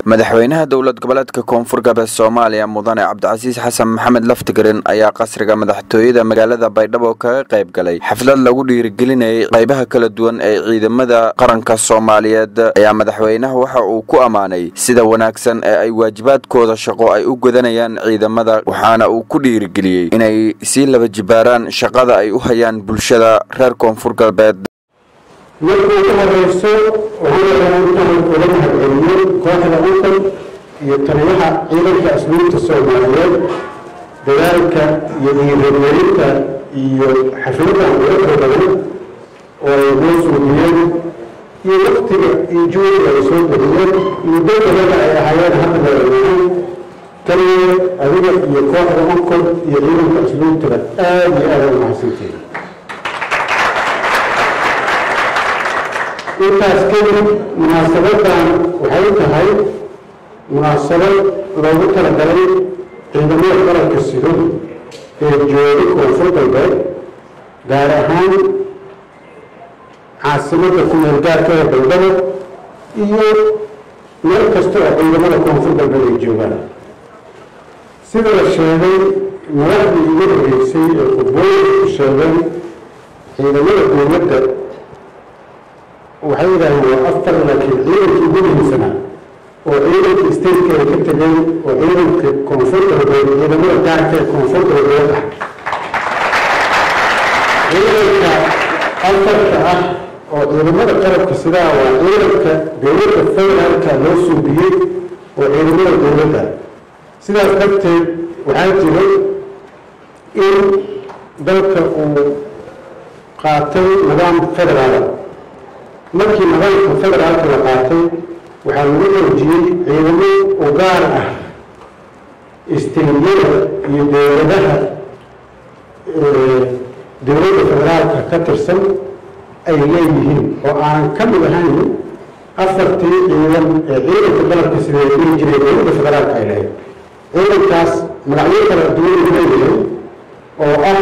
madaxweynaha dowlad goboleedka koonfur galbeed Soomaaliya mudane Cabdicasiis Xasan Maxamed Laftigarin ayaa qasriga madaxtooyada magaalada Baydhabo kaga qayb galay xaflad lagu dhiirigelinayay qaybaha kala duwan ee ciidamada qaranka Soomaaliyeed ayaa madaxweynaha waxa uu ku amaanay sida wanaagsan ee ay waajibaadkooda shaqo ay u gudanayaan ciidamada waxaana uu ku dhiirigeliyay inay si laba jibaaraan shaqada ay u hayaan bulshada reer koonfur galbeed markuu ka horeyso waxaan uga mahadceliyay kooxda ukan iyo taliyaha ciidanka asluubta Soomaaliyeed dadaalka iyo dhiirigelinta iyo xafladda ugu badan oo ay noo suubiyeen iyo waqtiga iyo juhdiga ay soo bixiyeen muddo badan ay ahaayeen hadda taliya adiga iyo kooxda ukan iyo ciidanka asluubta aad iyo aad u mahadsantihiin intaas kadib munaasabadan waxay tahay munaasabad loogu talagalay ciidamada qaranka sida ee jooga koonfur galbeed gaar ahaan caasimadda ku meel gaarka ee Baydhabo iyo meel kasta oo ciidamada koonfur galbeed ay joogaan sida la sheegay madaxdii ugu horeysay ee khudbooyinka ku sheegay ciidamada dowladda waxay yidhaahdeen waa afar laakiin ciidankii ugu muhiimsanaa oo ciidanka isteedka ay ka tegeen oo ciidanka koonfur galbeed ciidamada gaarka ee koonfur galbeed ah ciidanka afarta ah oo ciidamada qarabka sidaa waa ciidanka dowladda federaalka loo suubiyey oo ciidamada dowladda sidaas darteed waxaa jiray in dalka uu qaatay nidaam federaala markii nidaamka federaalka la qaatay waxaa lagu xoojiyey ciidamo u gaar ah isteediyada iyo dowladaha dowladda federaalka ka tirsan ay leeyihiin oo aanan ka mid ahayn afartii ciidan ee ciidanka dalabka sida ay dhihi jiray dowladda federaalka ay leeyahay ciidankaas magacyo kala duwan u leeyahay oo ah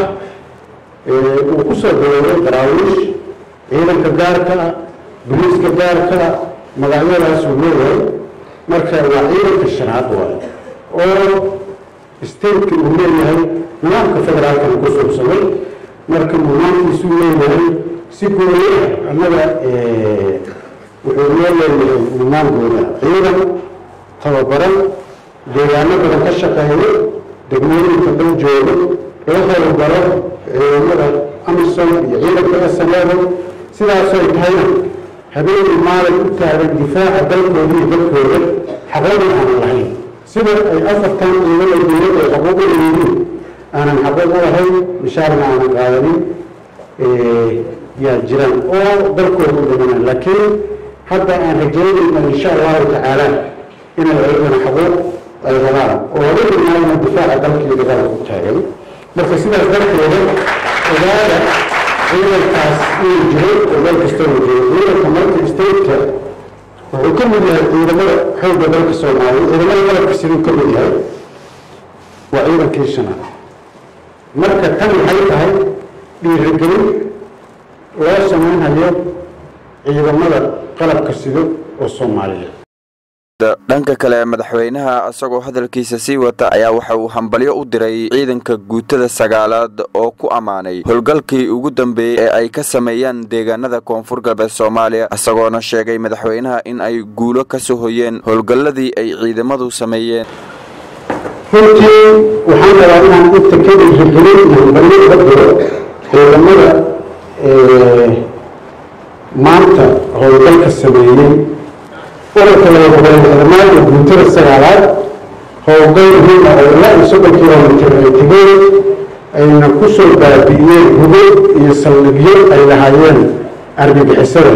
uu ku soo dowlay daraawiish ciidanka gaarka ah boliiska gaarka magacyadaas uu leeyahay marka waa ciidanka shanaad waaye oo isteedka uu leeyahay nidaamka federaalka ku suubsamay marka nidaamkiisu leeyahay si gooni ah annaga wuxuu leeyahay nidaam gooni ah ciidan tababaran deegaano badan ka shaqeeyo degmooyinka dhan jooga la howlgalo ciidamada amisom iyo ciidanka SNL sidaasoo ay tahayna habeenkii maalin u taagan difaaca dalkooda iyo dalkooda xaqooda aan lahayn sida ay afartan ciidamada dowladda ay xaquuq u leeyihiin aanan xaquuq u lahayn mishaarna aanan qaadanin yaa jiraan oo dalkooda u dhimanaan laakiin hadda aan rajaynayna insha allahu tacaala inay ayagana xaquuq ay rabaan oo waliba maalina difaaca dalka iyo dagaalka u taagan marka sidaas darteeda ogaada ciidankaas inuu jiray oo meel kasta uu jiray ciidanka marka isteedka wuxuu ka mid yahay ciidamada xoogga dalka Soomaaliya ciidamada qalabka siduu ka mid yahay waa ciidankii shanaad marka tan waxay tahay dhiirigelin loo samaynayo ciidamada qalabka sida oo Soomaaliya dhanka kale madaxweynaha asagoo hadalkiisa sii wata ayaa waxa uu hambalyo u diray ciidanka guutada sagaalaad oo ku amaanay howlgalkii ugu dambeeyay ee ay ka sameeyaan deegaanada koonfur galbeed Soomaaliya asagoona sheegay madaxweynaha in ay guulo ka soo hoyeen howlgalladii ay ciidamadu sameeyeen runtii waxaan rabaa inaan inta ka dhiirigelin hambalyo uga diro ciidamada maanta howlgalka sameeyey ururka laga hubay ciidamada guutada sagaalaad howlgal muhiim ah oo ilaa 30 kiiloomitir ay tegeen ayna ku soo baabi'iyeen hubin iyo saldhigyo ay lahaayeen argagixisada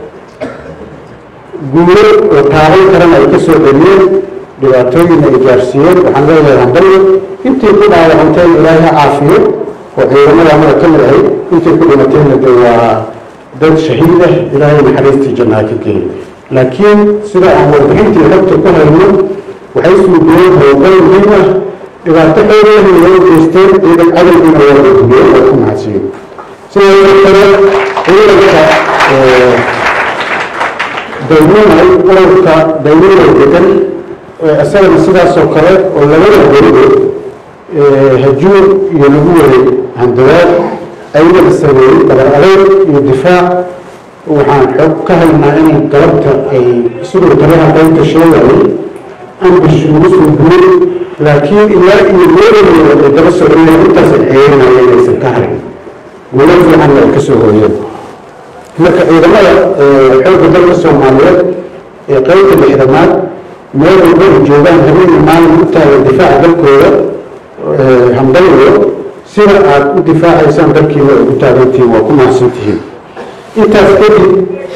guulo oo taaban karan ay ka soo dhaliyeen dhibaatooyin ay gaarsiiyeen waxaan leeyahay hambalyo intii ku dhaawacantay ilaahay ha caafiyo oo ciidamada amada ka mid ahayd intii ku dhimatayna de waa dad shahiid ah ilaahay naxariistii jannada ka geeyo laakiin sida aan warbixintii xogta ku hayno waxay suubiyeen howlgal muhiim ah dhibaato xoog leh loo geysteen ciidan cadowgiina waa la gubiyey oo ku mahadsiiyey sidoo kale ciidanka dawladaha ururka dawladda degan asagana sidaasoo kale oo labada goliba hajuur iyo lagu waday handadaad ayagana sameeyey dabar adeeg iyo difaac waxaan xog ka haynaa inay galabta ay sidoo talaha qaybta sheegayay ambish ugu soo guray laakiin ilaa iyo meeladeeda ay daba socdeen intaas ay ceeynayeen aysan ka harin guulo fiicanna ay ka soo hooyeen marka ciidamada xoogga dalka soomaaliyeed ee qaybta lixdamaad meel walba ay joogaan habeenii maalin u taagan difaaca dalkooda hambalyo sida aad u difaacaysaan dalkiina ay u taagantihiin waa ku mahadsantihiin intaas kadib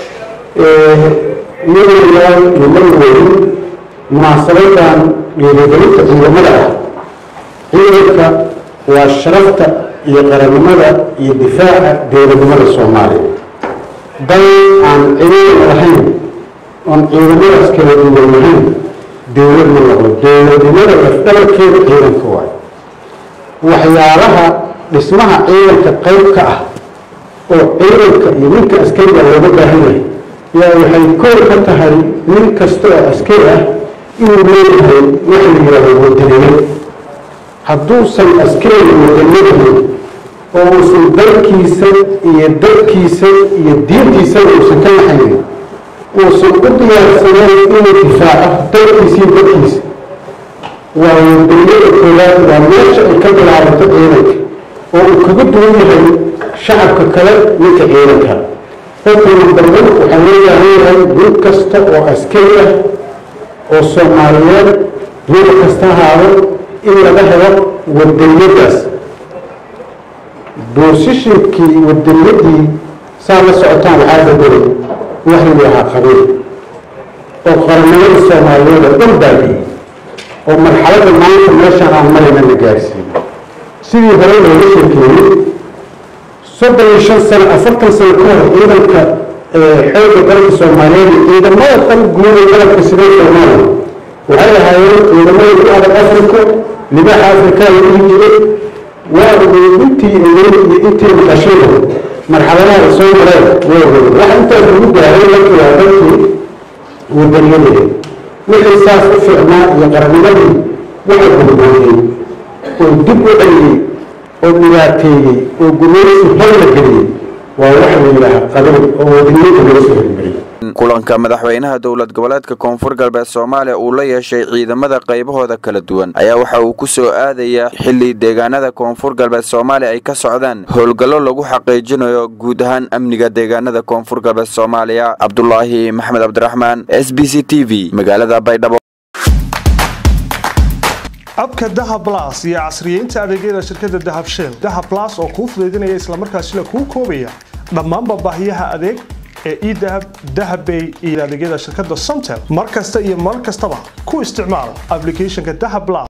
madayaal iyo marweyn munaasabadan dhiirigelinta ciidamada ah ciidanka waa sharafta iyo qarannimada iyo difaaca dowladnimada soomaaliya dal aan ciidan lahayn oon ciidamadaas kala duwan lahayn dowlad ma noqdo dowladnimada lafdhabarkeeda ciidanka waay waxyaalaha dhismaha ciidanka qayb ka ah oo ciidanka iyo ninka askariga looga baahan yahay yaa waxay kor ka tahay nin kasta oo askari ah inuu leeyahay wax la yidhaahdo wadaniyad hadduusan askariga wadaniyadahay oo uusan dalkiisa iyo dadkiisa iyo diintiisana uusan ka naxaynin uusan u diyaarsanayn inuu difaaco dalkiisa iyo dadkiisa waa wadaniyada koowaad waa meesha ay ka bilaabato ciidanka oo uu kaga duwan yahay shacabka kale ninka ciidanka qofkana dambe waxaa leeyahay nin kasta oo askari ah oo soomaaliyeed meel kasta ahaado in laga helo wadaniyadaas boosishinkii wadaniyadii saa la socotaan waxaa bedelay wax la yidhaahaa qabiil oo qarannimada soomaaliyeed oo dhan baabiyey oo marxaladda maanta meeshaan aan marayna la gaarsiiyey sidii hore looga sheekeeyey 35 sano 40 sano ka hor ciidanka xoogga dalka soomaaliyeed ciidamada dhan guud ee dalka sida Soomaaliya waxay ahaayeen ciidamada u adag Afrika libaxa Afrika iyo jiray waa intii intii maqashada marxaladaha soo maray waxa inta lagu gaaray markii waa dalkii wadaniyada wixii saas u fiicnaa iyo qarannimadii waxa gudbooday oo dib u celiyay oo dhibaateeyey oo gumaysi hor la geliyey waa wax la yidhaaha qabiil oo wadaniyada laga soo hormariyey kulanka madaxweynaha dowlad goboleedka koonfur galbeed Soomaaliya uu la yeeshay ciidamada qaybahooda kala duwan ayaa waxa uu ku soo aadayaa xilli deegaanada koonfur galbeed Soomaaliya ay ka socdaan howlgallo lagu xaqiijinayo guud ahaan amniga deegaanada koonfur galbeed Soomaaliya Cabdullaahi Maxamed Cabdiraxmaan SBC TV magaalada Baydhabo abka Dahab Plus iyo casriyeynta adeegyada shirkadda Dahab Shell Dahab Plus oo ku fududeynaya isla markaasina ku koobaya dhammaan baahiyaha adeeg ee Dahab Dahabbay iyo adeegyada shirkadda Somtel markasta iyo mar kastaba ku isticmaal applicationka Dahab Plus